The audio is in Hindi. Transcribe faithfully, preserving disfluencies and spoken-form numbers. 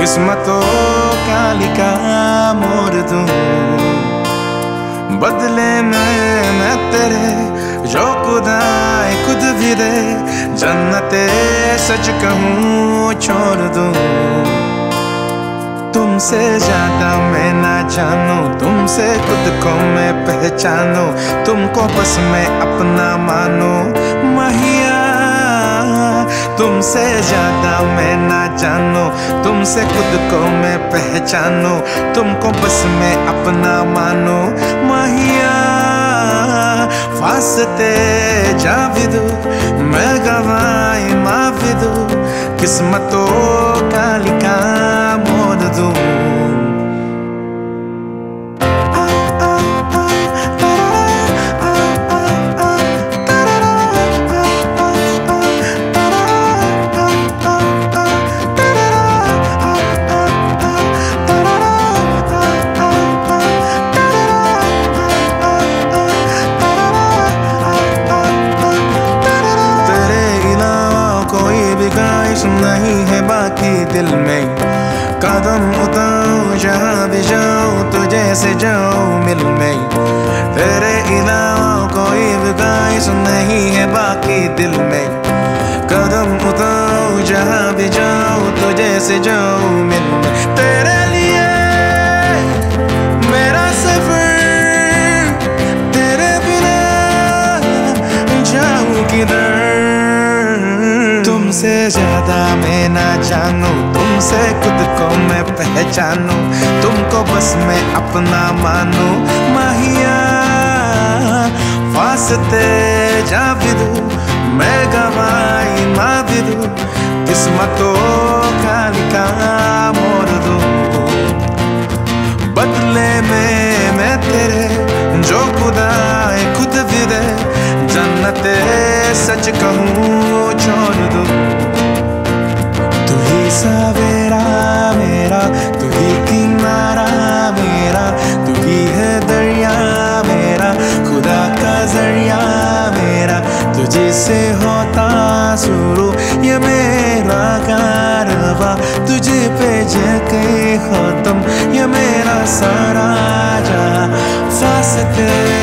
किस्मतों का लिखा मोड़ दूं, बदले में मैं तेरे जो खुदाए खुद भी दे, जन्नते सच कहूँ छोड़ दूं। तुमसे ज्यादा मैं ना जानूं, तुमसे खुद को मैं पहचानूं, तुमको बस मैं अपना मानूं महिया। तुमसे ज्यादा मैं ना जानूं, तुमसे खुद को मैं पहचानूं, तुमको बस मैं अपना मानूं महिया। वास्ते जाविदू मैं गवाई माविदू, किस्मतों का लिखा मोड़ दूं। नहीं है बाकी दिल में, कदम उठाऊं जहाँ भी जाऊं तुझे से जाऊं मिल में। तेरे अलावा कोई भी ख्वाहिश नहीं है बाकी दिल में, कदम उठाऊं जहाँ भी जाऊं तुझे से जाऊं मिल में। तेरे लिए मेरा सफर, तेरे बिना जाऊं किधर। तुमसे ज्यादा मैं ना जानूं, तुमसे खुद को मैं पहचानूं, तुमको बस मैं अपना मानूं माहिया। वास्ते जाविदू मैं गवाई माविदू, किस्मतों का लिखा मोड़ दूं। बदले में मैं तेरे जो खुदाए खुद भी दे, जन्नते सच कहूँ छोड़ दूं। तू ही सवेरा मेरा, तू ही किनारा मेरा, तू ही है दरिया मेरा, खुदा का जरिया मेरा। तुझे से होता शुरू ये मेरा कारवां, तुझे पे जाके खत्म ये मेरा सारा जहां। वास्ते